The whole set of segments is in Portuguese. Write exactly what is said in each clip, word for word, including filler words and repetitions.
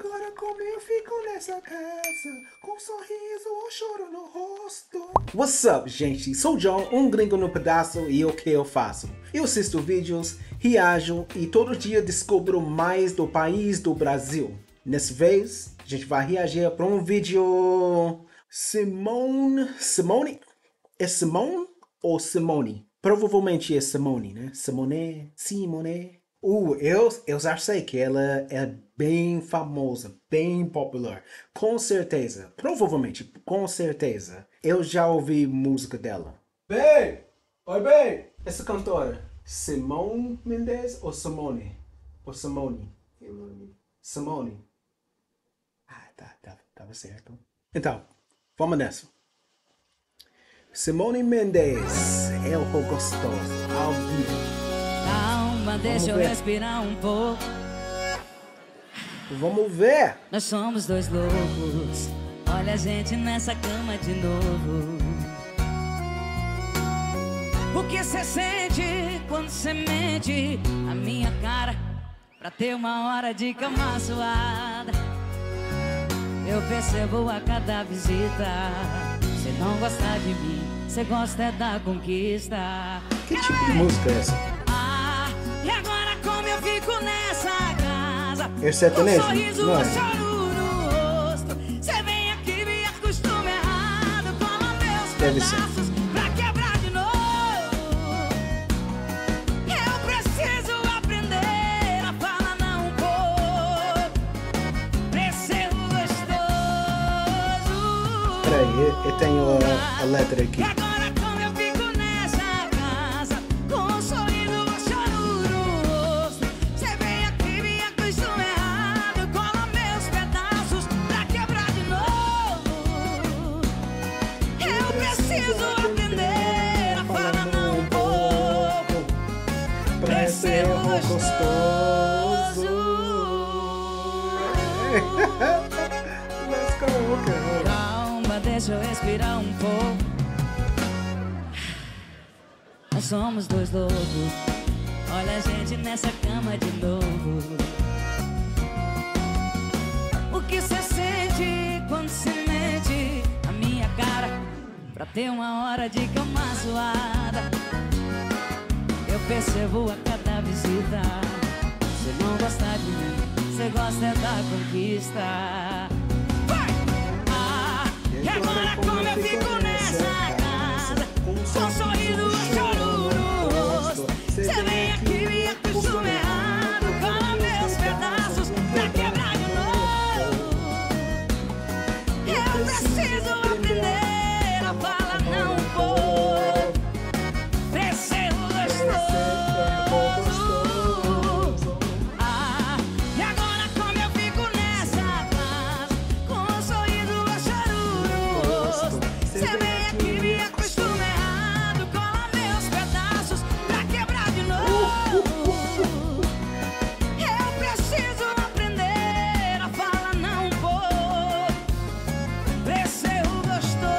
agora como eu fico nessa casa, com um sorriso ou choro no rosto. What's up, gente? Sou o John, um gringo no pedaço, e o que eu faço? Eu assisto vídeos, reajo e todo dia descubro mais do país do Brasil. Nessa vez, a gente vai reagir para um vídeo... Simone... Simone? É Simone ou Simone? Provavelmente é Simone, né? Simone, Simone... Uh, eu, eu já sei que ela é bem famosa, bem popular. Com certeza, provavelmente, com certeza. Eu já ouvi música dela. Bem! Oi, bem! Essa cantora, Simone Mendes ou Simone? Ou Simone? Simone. Simone. Ah, tá, tá, tava certo. Então, vamos nessa. Simone Mendes, eu vou gostoso, ao vivo. Calma, deixa eu respirar um pouco. Vamos ver. Nós somos dois loucos. Olha a gente nessa cama de novo. O que cê sente quando cê mente a minha cara pra ter uma hora de cama suada? Eu percebo a cada visita. Cê não gosta de mim, cê gosta é da conquista. Que tipo de música é essa? E agora como eu fico nessa casa, é sertanejo? um sorriso, não é? um choro no rosto. Cê vem aqui me acostuma errado, cola meus Deve ser. pedaços pra quebrar de novo. Eu preciso aprender a falar não um pouco, pra ser gostoso. Peraí, eu, eu tenho a, a letra aqui. E agora como eu fico nessa casa, com um sorriso, um choro no rosto. Cê vem aqui me acostuma errado, cola meus pedaços pra quebrar de novo. Eu preciso aprender a falar não um pouco, pra ser gostoso. Let's go, okay. Calma, deixa eu respirar um pouco. Nós somos dois loucos. Olha a gente nessa cama de novo. O que cê sente quando cê mente a minha cara pra ter uma hora de cama suada? Eu percebo a cada visita. Cê não gosta de mim, cê gosta é da conquista. Vai! Ah, e agora como eu fico nessa casa, com um sorriso, um choro no rosto. Cê vem aqui me acostuma errado, cola meus pedaços pra quebrar de novo. Eu preciso aprender a falar não um pouco, pra ser gostoso. Ah, e agora como eu fico nessa casa, com um sorriso, um choro no rosto. Cê vem aqui me acostuma errado, cola meus pedaços pra quebrar de novo. Eu preciso aprender a falar não um pouco, pra ser gostoso.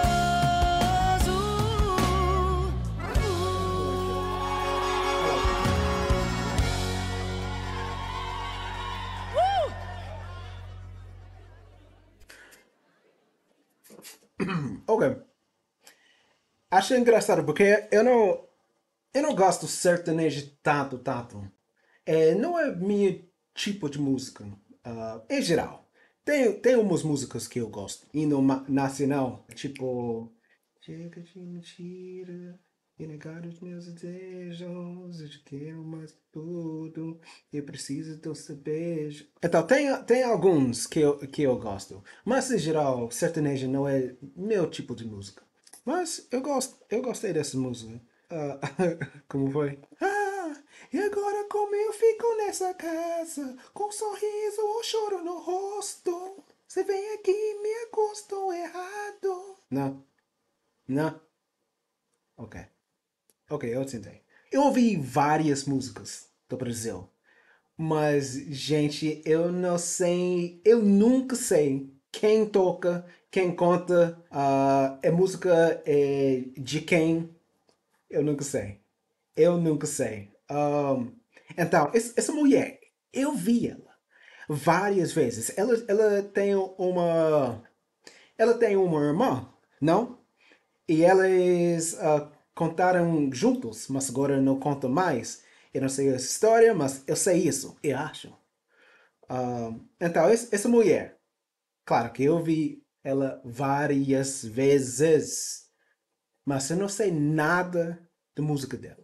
Uh! Ok. Acho engraçado porque eu não, eu não gosto de sertanejo tanto, tanto. É, não é meu tipo de música, ah, em geral. Tem, tem umas músicas que eu gosto. E no ma- nacional, tipo... Chega de mentira e negar os meus desejos. Eu te quero mais que tudo. Eu preciso do seu beijo. Então, tem, tem alguns que eu, que eu gosto. Mas, em geral, sertanejo não é meu tipo de música. Mas eu gosto, eu gostei dessa música. Ah, como foi? Ah, e agora como eu fico nessa casa, com um sorriso ou choro no rosto. Você vem aqui e me acostou errado. Não. Não. Ok. Ok, eu tentei. Eu ouvi várias músicas do Brasil. Mas, gente, eu não sei... Eu nunca sei quem toca, quem conta, ah, é música é, de quem. Eu nunca sei. Eu nunca sei. Um, então, essa essa mulher, eu vi ela. várias vezes. Ela, ela tem uma. Ela tem uma irmã, não? E eles uh, contaram juntos, mas agora não contam mais. Eu não sei a história, mas eu sei isso, eu acho. Uh, então, essa mulher, claro que eu vi ela várias vezes, mas eu não sei nada da música dela.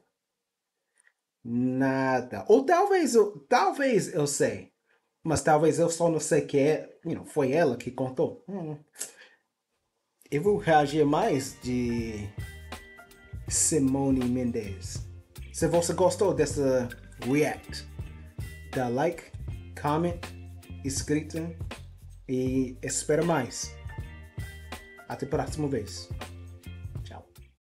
Nada. Ou talvez eu, talvez eu sei, mas talvez eu só não sei que é, you know, foi ela que contou. Hum. Eu vou reagir mais de Simone Mendes. Se você gostou dessa react, dá like, comment, inscrita e espera mais. Até a próxima vez.